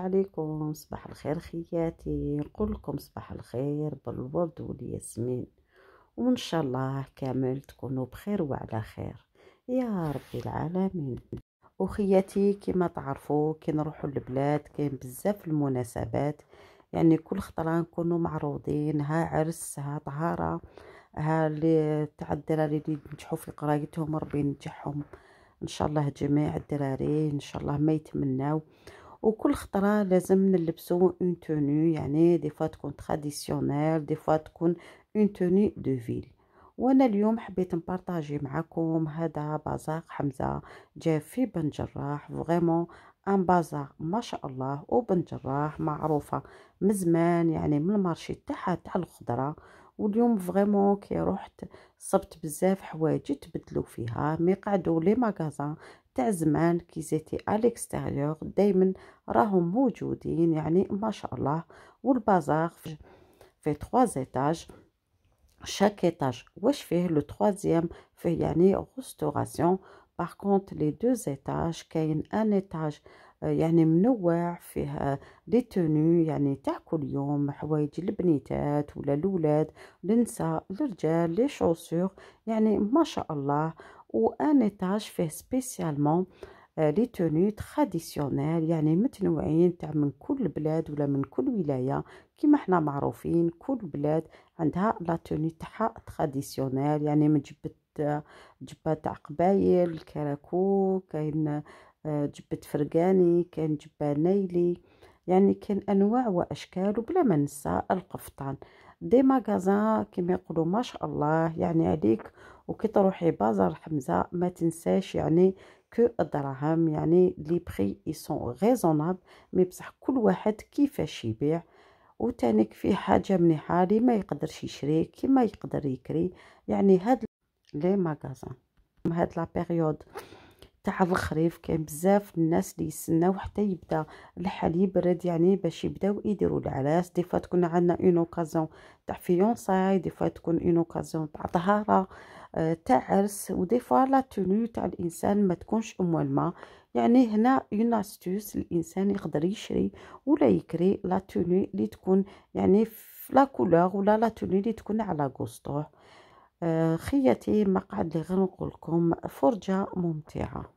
عليكم، صباح الخير خياتي، نقول لكم صباح الخير بالورد والياسمين، وإن شاء الله كامل تكونوا بخير وعلى خير يا رب العالمين. وخياتي كما تعرفوا كي نروحوا للبلاد كاين بزاف المناسبات، يعني كل خطرة نكونوا معروضين، ها عرس ها طهارة ها اللي تاع الدراري اللي نجحوا في قرايتهم ربي ينجحهم ان شاء الله، جميع الدراري ان شاء الله ما يتمناو. وكل خطرة لازم نلبسو اون توني، يعني دي فوا تكون تراديسيونيل دي فوا تكون اون توني دو فيل. وانا اليوم حبيت نبارطاجي معكم هذا بازار حمزة جا في بن جراح، فريمون ان بازار ما شاء الله. وبن جراح معروفة من زمان، يعني من المارشي تاعها تاع الخضرة. واليوم فريمون كي رحت صبت بزاف حوايج تبدلوا فيها، مي قعدوا لي ماغازان تاع زمان كي زيتي على الاكستيريور دائما راهم موجودين، يعني ما شاء الله. والبازار في 3 ايطاج، شاك ايطاج واش فيه لو تروازيام فيه يعني غوستوراسيون. باغ كونط لي 2 ايطاج كاين ان ايطاج يعني منوع فيه لي تونو، يعني تاع كل يوم، حوايج البنيتات ولا الاولاد النساء الرجال لي شوسور، يعني ما شاء الله. وان ايطاج فيه سبيسيالمون لي توني تراديسيونيل، يعني متنوعين تاع من كل بلاد ولا من كل ولاية. كيما حنا معروفين كل بلاد عندها لا توني تاعها تراديسيونيل، يعني من جبة تاع قبايل الكراكو، كاين جبة فرقاني، كاين جبة نيلي، يعني كاين انواع واشكال. وبلا ما ننسى القفطان، دي ماغازان كيما يقولوا ما شاء الله يعني عليك. وكي تروحي بازار حمزة ما تنساش يعني كو الدراهم، يعني لي بري يسون ريزونابل، مي بصح كل واحد كيفاش يبيع. وتانيك فيه حاجه مليحه لي ما يقدرش يشري كيما يقدر يكري، يعني هاد لي ماغازان هاد لا بيريود تاع الخريف كاين بزاف الناس اللي يسناو حتى يبدا الحال يبرد، يعني باش يبداو يديروا العراس. دي فوا تكون عندنا اون اوكازيون تاع فيونساي، دي فوا تكون اون اوكازيون تاع طهاره تاع عرس، ودي فوا لا تونو تاع الانسان ما تكونش اموالما. يعني هنا اون استوس الانسان يقدر يشري ولا يكري لا تونو اللي تكون يعني في لا كولور، ولا لا تونو اللي تكون على غوستوه. خياتي ما قعد لي غير نقول لكم فرجه ممتعه.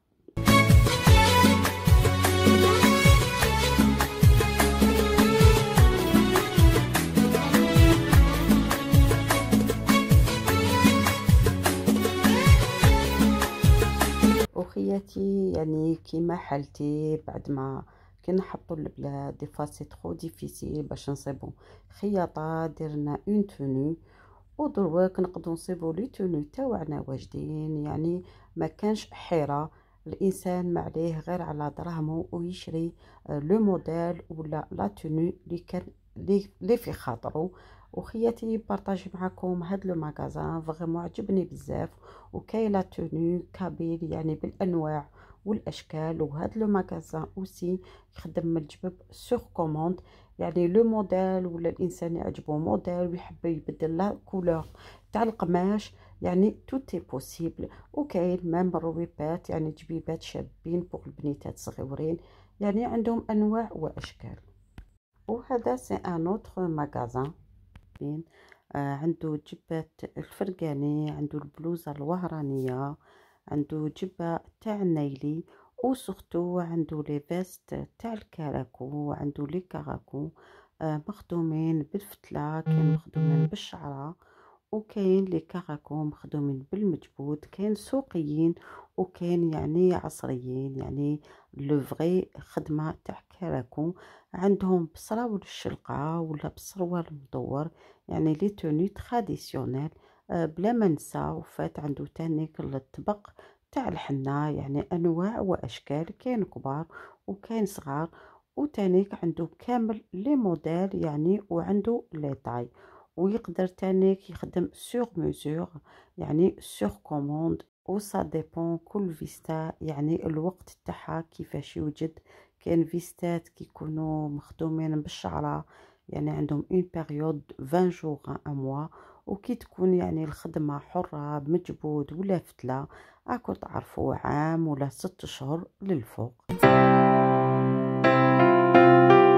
وخياتي يعني كيما حالتي بعد ما كي نحطوا البلاد دي فوا سي ترو ديفيسيل باش نصيبو خياطه درنا اون تونو، ودروك نقدروا نصيبوا لي تونو تاوعنا واجدين، يعني ما كانش حيره. الانسان ما عليه غير على دراهمه ويشري لو موديل ولا لا تونو اللي كان لي في خاطرو. وخياتي بارطاجي معكم هاد لو ماغازان فريمون عجبني بزاف، وكاين لا تونو كابيل يعني بالانواع والاشكال. وهاد لو ماغازان اوسي يخدم الجبب سور كوموند، يعني لو موديل ولا الانسان يعجبو موديل ويحب يبدل لا كولور تاع القماش، يعني توتي بوسيبل. وكاين ميم الرويبات يعني جبيبات شابين بوغ البنيتات صغيورين، يعني عندهم انواع واشكال. وهذا سي ان اوتر ماغازان بين عنده جبات الفرقاني، عنده البلوزه الوهرانيه، عنده جبه تاع النيلي، وسورتو عنده لي فيست تاع الكراكو، عنده لي كراكو مخدومين بالفتله، كاين مخدومين بالشعره، وكاين لي كراكو مخدومين بالمجبود. كاين سوقيين وكاين يعني عصريين، يعني لو فري خدمه تاع كراكو. عندهم بصراول الشلقه ولا بصروال مدور، يعني لي توني تراديسيونيل. بلا ما ننسى وفات عنده تانيك الطبق تاع الحنة، يعني انواع واشكال، كاين كبار وكاين صغار. وتانيك عنده كامل لي موديل، يعني وعنده لي طاي. ويقدر تانيك يخدم سور ميزور، يعني سور كوموند. وسا ديبون كل فيستا يعني الوقت تاعها كيفاش يوجد. كاين فيستات كيكونوا مخدومين بالشعره، يعني عندهم اون بيريود 20 جوغ ان موا. وكي تكون يعني الخدمه حره بمجبود ولا فتله اكو تعرفوا عام ولا 6 اشهر للفوق.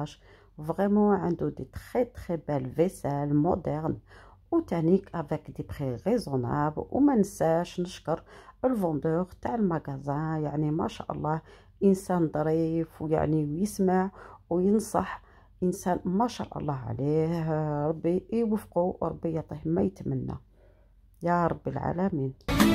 ايطاج. فريمون عنده دي تري بال فيسال مودرن وتانيك افيك دي بري ريزونابل. وما نساش نشكر الفوندور تاع المغازان، يعني ما شاء الله انسان ظريف ويعني ويسمع وينصح، انسان ما شاء الله عليه. ربي يوفقه وربي يعطيه ما يتمنى يا رب العالمين.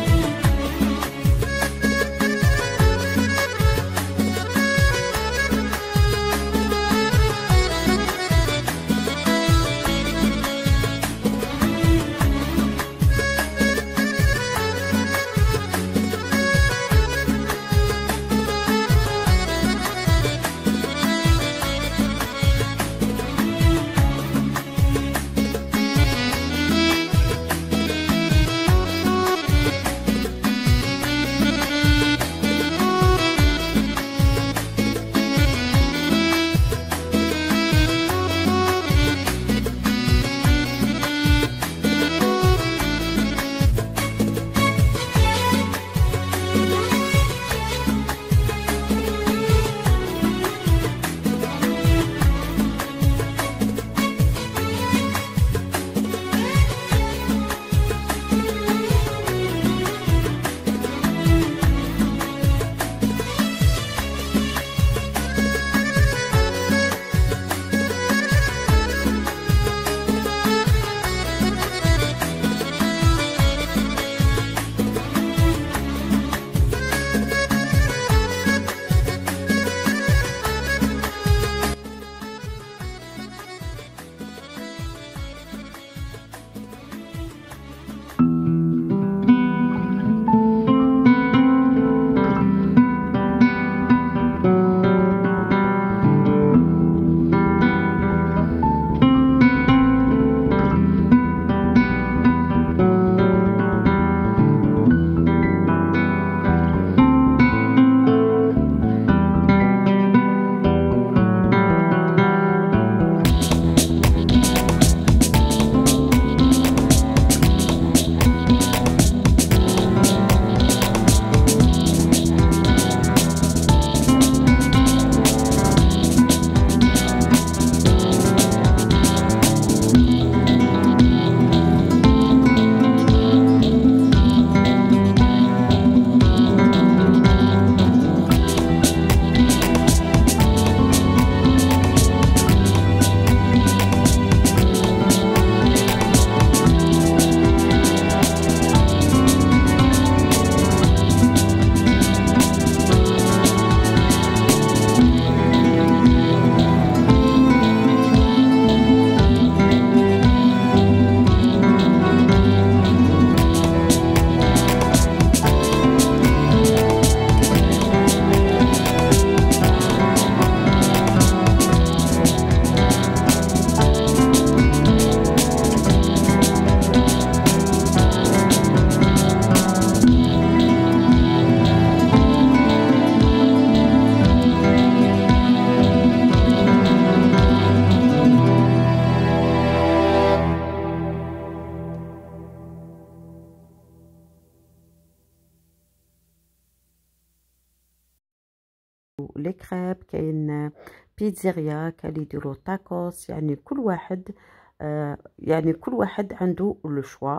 لي كريب، كاين بيتزيريا كان يديروا تاكوس، يعني كل واحد يعني كل واحد عنده لو شوا.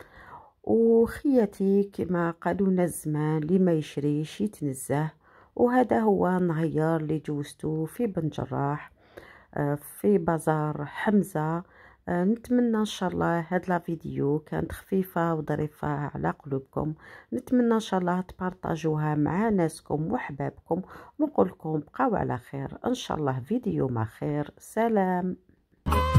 وخياتي كما قالوا لنا الزمان اللي ما يشريش يتنزه. وهذا هو النهار اللي جوزتو في بن جراح في بازار حمزة. نتمنى ان شاء الله هاد لا فيديو كانت خفيفه وظريفه على قلوبكم. نتمنى ان شاء الله تبارطاجوها مع ناسكم وحبابكم، ونقول لكم بقاو على خير ان شاء الله. فيديو مع خير، سلام.